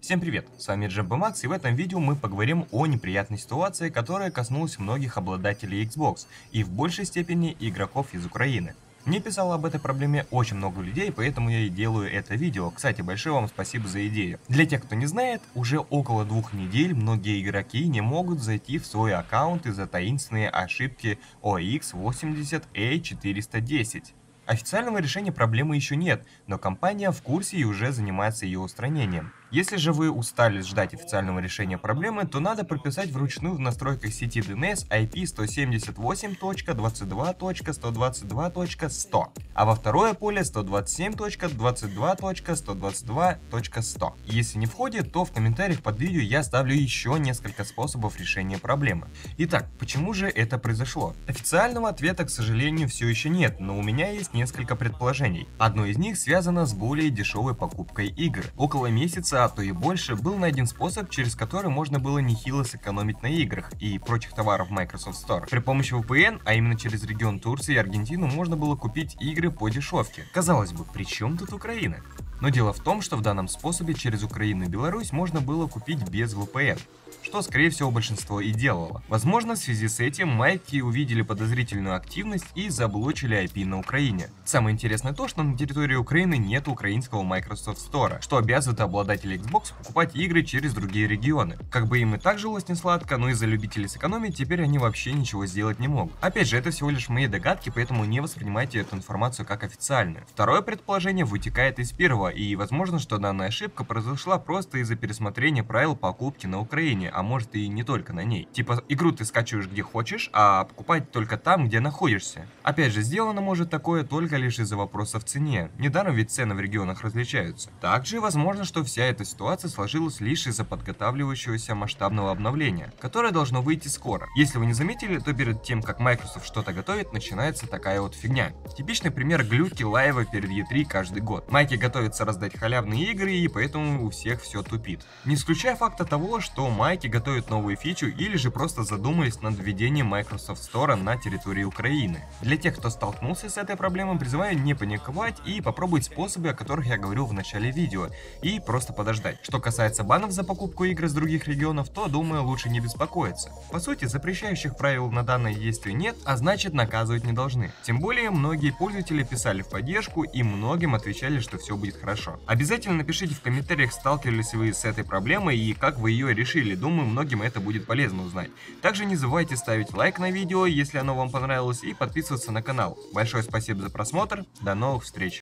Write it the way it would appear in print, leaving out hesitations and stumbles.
Всем привет, с вами Джамбо Макс, и в этом видео мы поговорим о неприятной ситуации, которая коснулась многих обладателей Xbox и в большей степени игроков из Украины. Мне писало об этой проблеме очень много людей, поэтому я и делаю это видео. Кстати, большое вам спасибо за идею. Для тех, кто не знает, уже около 2 недель многие игроки не могут зайти в свой аккаунт из-за таинственной ошибки OX80A410. Официального решения проблемы еще нет, но компания в курсе и уже занимается ее устранением. Если же вы устали ждать официального решения проблемы, то надо прописать вручную в настройках сети DNS IP 178.22.122.100, а во второе поле 127.22.122.100. Если не входит, то в комментариях под видео я ставлю еще несколько способов решения проблемы. Итак, почему же это произошло? Официального ответа, к сожалению, все еще нет, но у меня есть несколько предположений. Одно из них связано с более дешевой покупкой игр. Около месяца, а то и больше, был найден способ, через который можно было нехило сэкономить на играх и прочих товаров Microsoft Store. При помощи VPN, а именно через регион Турции и Аргентину, можно было купить игры по дешевке. Казалось бы, при чем тут Украина? Но дело в том, что в данном способе через Украину и Беларусь можно было купить без VPN, что, скорее всего, большинство и делало. Возможно, в связи с этим майки увидели подозрительную активность и заблочили IP на Украине. Самое интересное то, что на территории Украины нет украинского Microsoft Store, что обязывает обладателей Xbox покупать игры через другие регионы. Как бы им и так жилось не сладко, но из-за любителей сэкономить теперь они вообще ничего сделать не могут. Опять же, это всего лишь мои догадки, поэтому не воспринимайте эту информацию как официальную. Второе предположение вытекает из первого, и возможно, что данная ошибка произошла просто из-за пересмотрения правил покупки на Украине, а может и не только на ней. Типа, игру ты скачиваешь где хочешь, а покупать только там, где находишься. Опять же, сделано может такое только лишь из-за вопроса в цене. Недаром ведь цены в регионах различаются. Также возможно, что вся эта ситуация сложилась лишь из-за подготавливающегося масштабного обновления, которое должно выйти скоро. Если вы не заметили, то перед тем, как Microsoft что-то готовит, начинается такая вот фигня. Типичный пример глюки лайва перед E3 каждый год. Майки готовятся раздать халявные игры, и поэтому у всех все тупит. Не исключая факта того, что майки готовят новую фичу или же просто задумались над введением Microsoft Store на территории Украины. Для тех, кто столкнулся с этой проблемой, призываю не паниковать и попробовать способы, о которых я говорил в начале видео, и просто подождать. Что касается банов за покупку игр из других регионов, то, думаю, лучше не беспокоиться. По сути, запрещающих правил на данное действие нет, а значит, наказывать не должны. Тем более, многие пользователи писали в поддержку и многим отвечали, что все будет хорошо. Обязательно напишите в комментариях, сталкивались вы с этой проблемой и как вы ее решили. Думаю, многим это будет полезно узнать. Также не забывайте ставить лайк на видео, если оно вам понравилось, и подписываться на канал. Большое спасибо за просмотр, до новых встреч!